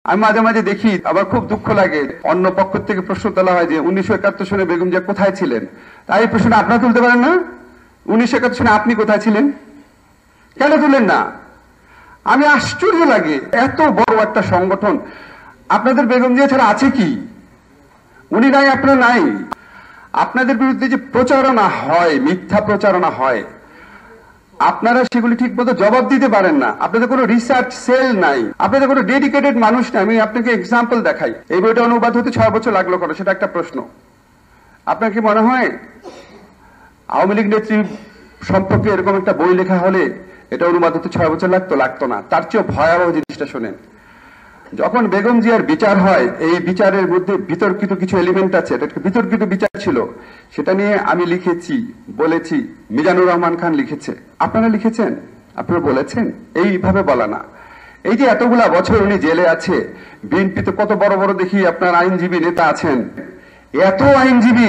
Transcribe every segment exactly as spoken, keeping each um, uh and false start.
আমি মাঝে মাঝে দেখি, আবার খুব দুঃখ লাগে, অন্য পক্ষ থেকে প্রশ্ন তোলা হয় যে উনিশশো একাত্তর সনে বেগম জিয়া কোথায় ছিলেন। তাই প্রশ্ন আপনারা তুলতে পারেন না? উনিশশো একাত্তর সনে আপনি কোথায় ছিলেন, কেন তুলেন না? আমি আশ্চর্য লাগে, এত বড় একটা সংগঠন, আপনাদের বেগম জিয়া ছাড়া আছে কি? উনি নাই, আপনারা নাই। আপনাদের বিরুদ্ধে যে প্রচারণা হয়, মিথ্যা প্রচারণা হয়, আপনারা সেগুলি ঠিক মতো জবাব দিতে পারেন না। আপনাদের কোনো রিসার্চ সেল নাই, আপনাদের কোনো ডেডিকেটেড মানুষ নাই। আমি আপনাকে এক্সাম্পল দেখাই। এই বইটা অনুবাদ হতে ছয় বছর লাগলো কেন, সেটা একটা প্রশ্ন। আপনার কি মনে হয় আওয়ামী লীগ নেত্রী সম্পর্কে এরকম একটা বই লেখা হলে এটা অনুবাদ হতে ছয় বছর লাগতো? লাগতো না। তার চেয়ে ভয়াবহ জিনিসটা শোনেন। যখন বেগম জিয়ার বিচার হয়, এই বিচারের মধ্যে বিতর্কিত কিছু এলিমেন্ট আছে, এটা বিতর্কিত বিচার ছিল, সেটা নিয়ে আমি লিখেছি, বলেছি, মিজানুর রহমান খান লিখেছে, আপনারা লিখেছেন, আপনারা বলেছেন। এইভাবে বলা না। এই যে এতগুলা বছর উনি জেলে আছে, বিএনপিতে কত বড় বড় দেখি আপনার আইনজীবী নেতা আছেন, এত আইনজীবী,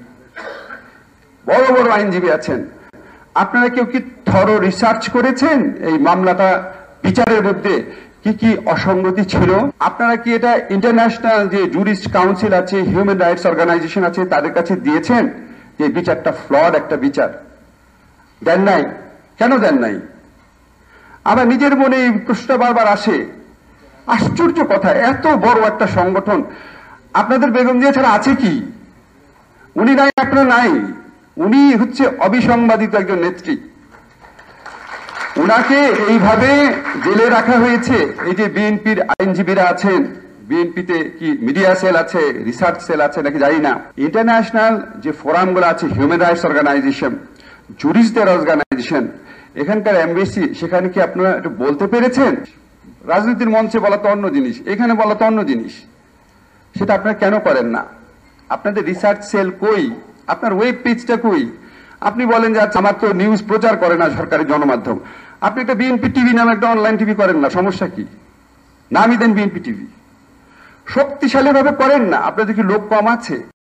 বড় বড় আইনজীবী আছেন, আপনারা কেউ কি থরো রিসার্চ করেছেন এই মামলাটা বিচারের মধ্যে কি কি অসঙ্গতি ছিল? আপনারা কি এটা ইন্টারন্যাশনাল যে জুরিস্ট কাউন্সিল আছে, হিউম্যান রাইটস অর্গানাইজেশন আছে, তাদের কাছে দিয়েছেন যে বিচারটা ফ্লড একটা বিচার? দেন নাই। কেন দেন নাই? আবার নিজের মনে এই প্রশ্নটা বারবার আসে। আশ্চর্য কথা, এত বড় একটা সংগঠন, আপনাদের বেগম জিয়া ছাড়া আছে কি? উনি নাই, আপনারা নাই। উনি হচ্ছে অবিসংবাদিত একজন নেত্রী। উনাকে এইভাবে জেলে রাখা হয়েছে। এই যে বিএনপির আইনজীবীরা আছেন, বিএনপিতে কি মিডিয়া সেল আছে, রিসার্চ সেল আছে নাকি জানি না, ইন্টারন্যাশনাল যে ফোরামগুলো আছে, হিউম্যান রাইটস অর্গানাইজেশন, জুরিস্টদের অর্গানাইজেশন, এখানকার এমবেসি, সেখানে কি আপনারা একটু বলতে পেরেছেন? রাজনীতির মঞ্চে বলা তো অন্য জিনিস, এখানে বলা তো অন্য জিনিস। সেটা আপনারা কেন করেন না? আপনাদের রিসার্চ সেল কই? আপনার ওয়েব পেজটা কই? আপনি বলেন যে আচ্ছা আমার তো নিউজ প্রচার করে না সরকারি গণমাধ্যম, আপনি একটা বিএনপি টিভি নামে একটা অনলাইন টিভি করেন না, সমস্যা কি? নামই দেন বিএনপি টিভি। শক্তিশালী ভাবে করেন না। আপনাদের কি লোক কম আছে?